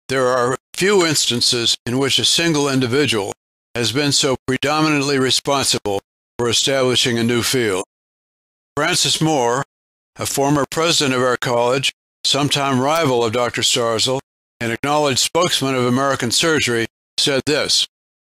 There are few instances in which a single individual has been so predominantly responsible for establishing a new field. Francis Moore, a former president of our college, sometime rival of Dr. Starzl, and acknowledged spokesman of American surgery, said this: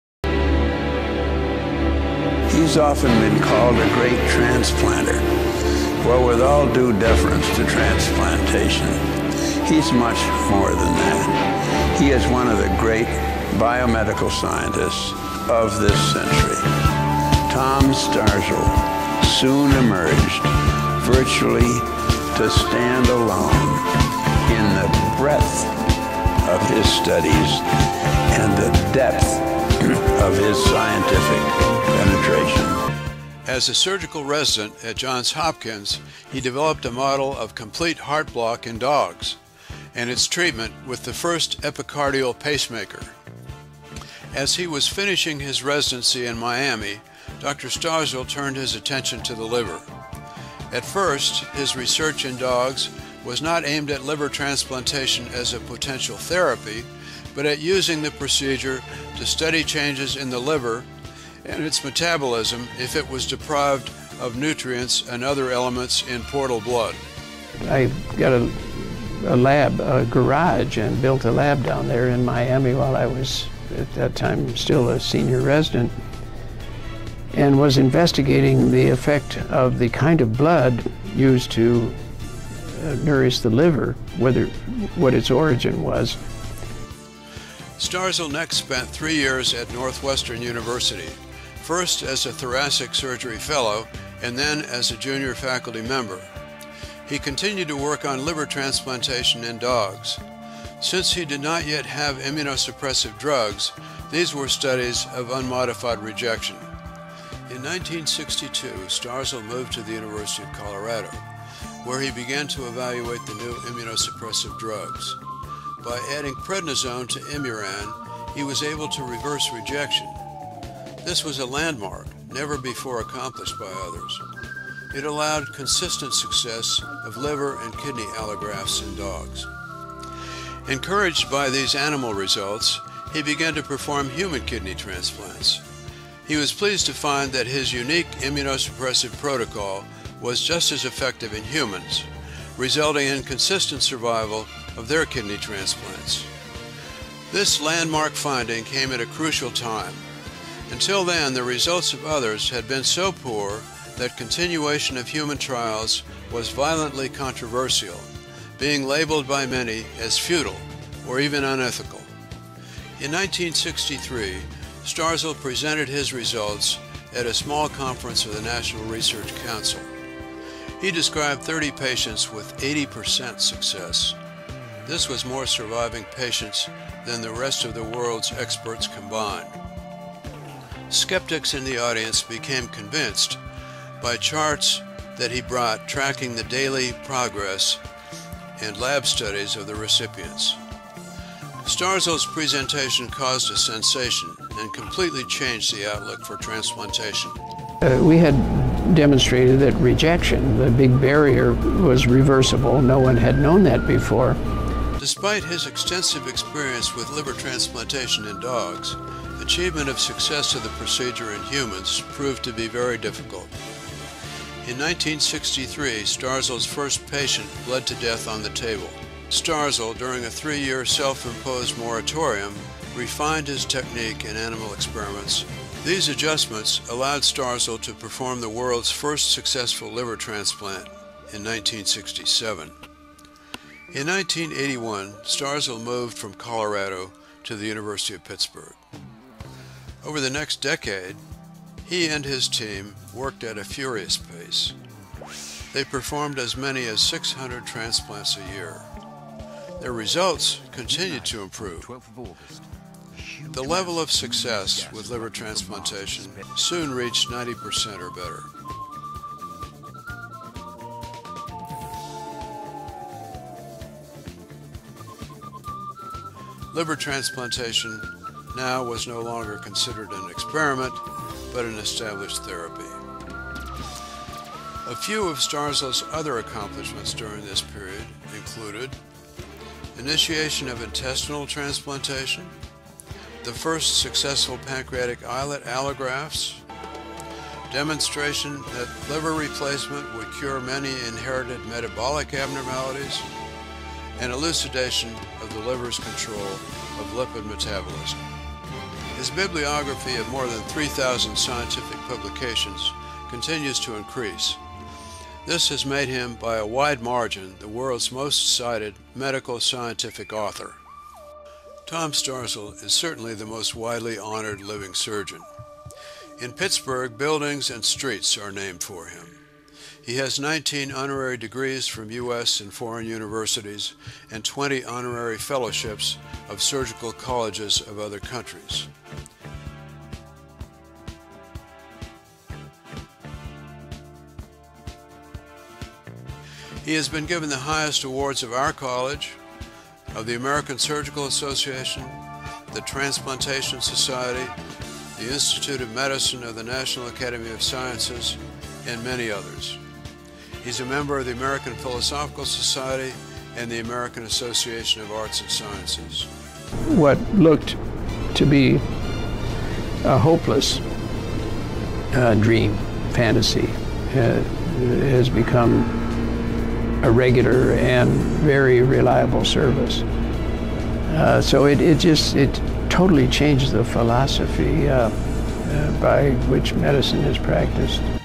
"He's often been called a great transplanter. Well, with all due deference to transplantation, he's much more than that. He is one of the great biomedical scientists of this century. Tom Starzl soon emerged virtually to stand alone in the breadth of his studies and the depth of his scientific penetration." As a surgical resident at Johns Hopkins, he developed a model of complete heart block in dogs and its treatment with the first epicardial pacemaker. As he was finishing his residency in Miami, Dr. Starzl turned his attention to the liver. At first, his research in dogs was not aimed at liver transplantation as a potential therapy, but at using the procedure to study changes in the liver and its metabolism if it was deprived of nutrients and other elements in portal blood. I got a lab, a garage, and built a lab down there in Miami while I was, at that time, still a senior resident, and was investigating the effect of the kind of blood used to nourish the liver, what its origin was. Starzl next spent 3 years at Northwestern University, first as a thoracic surgery fellow and then as a junior faculty member. He continued to work on liver transplantation in dogs. Since he did not yet have immunosuppressive drugs, these were studies of unmodified rejection. In 1962, Starzl moved to the University of Colorado, where he began to evaluate the new immunosuppressive drugs. By adding prednisone to Imuran, he was able to reverse rejection. This was a landmark, never before accomplished by others. It allowed consistent success of liver and kidney allografts in dogs. Encouraged by these animal results, he began to perform human kidney transplants. He was pleased to find that his unique immunosuppressive protocol was just as effective in humans, resulting in consistent survival of their kidney transplants. This landmark finding came at a crucial time. Until then, the results of others had been so poor that continuation of human trials was violently controversial, being labeled by many as futile or even unethical. In 1963, Starzl presented his results at a small conference of the National Research Council. He described 30 patients with 80% success. This was more surviving patients than the rest of the world's experts combined. Skeptics in the audience became convinced by charts that he brought tracking the daily progress and lab studies of the recipients. Starzl's presentation caused a sensation and completely changed the outlook for transplantation. We had demonstrated that rejection, the big barrier, was reversible. No one had known that before. Despite his extensive experience with liver transplantation in dogs, achievement of success of the procedure in humans proved to be very difficult. In 1963, Starzl's first patient bled to death on the table. Starzl, during a 3-year self-imposed moratorium, refined his technique in animal experiments. These adjustments allowed Starzl to perform the world's first successful liver transplant in 1967. In 1981, Starzl moved from Colorado to the University of Pittsburgh. Over the next decade, he and his team worked at a furious pace. They performed as many as 600 transplants a year. Their results continued to improve. The level of success with liver transplantation soon reached 90% or better. Liver transplantation now was no longer considered an experiment, but an established therapy. A few of Starzl's other accomplishments during this period included initiation of intestinal transplantation, the first successful pancreatic islet allografts, demonstration that liver replacement would cure many inherited metabolic abnormalities, and elucidation of the liver's control of lipid metabolism. His bibliography of more than 3,000 scientific publications continues to increase. This has made him, by a wide margin, the world's most cited medical scientific author. Tom Starzl is certainly the most widely honored living surgeon. In Pittsburgh, buildings and streets are named for him. He has 19 honorary degrees from U.S. and foreign universities and 20 honorary fellowships of surgical colleges of other countries. He has been given the highest awards of our college, of the American Surgical Association, the Transplantation Society, the Institute of Medicine of the National Academy of Sciences, and many others. He's a member of the American Philosophical Society and the American Association of Arts and Sciences. What looked to be a hopeless dream, fantasy, has become a regular and very reliable service. So it totally changed the philosophy by which medicine is practiced.